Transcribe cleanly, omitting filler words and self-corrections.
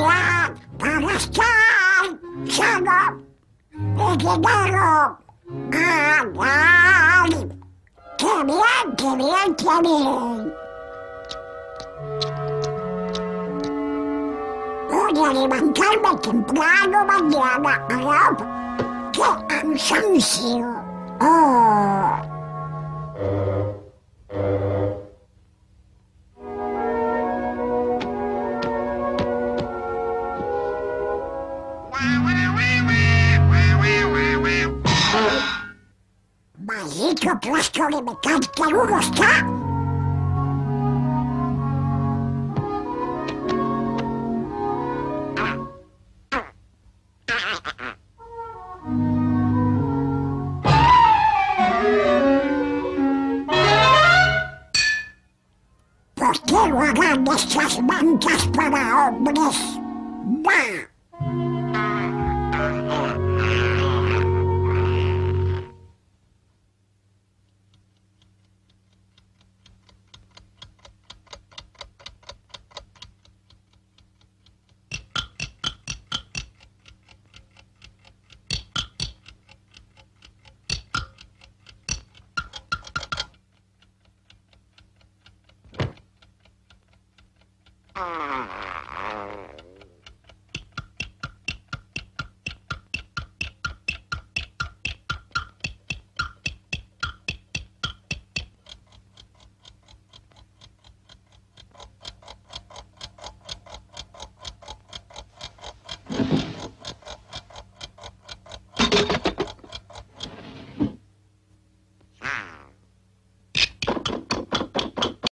día para estar sano y quedarlo. ¡Ay! ¡Qué bien, qué bien, qué bien! Voy a levantarme temprano mañana, ¿no? ¡Qué cansancio! ¡Oh! Maldito plástico de metal, que agudo está. ¿Por qué no hagan estas bancas para hombres? ¡Bah! Ah.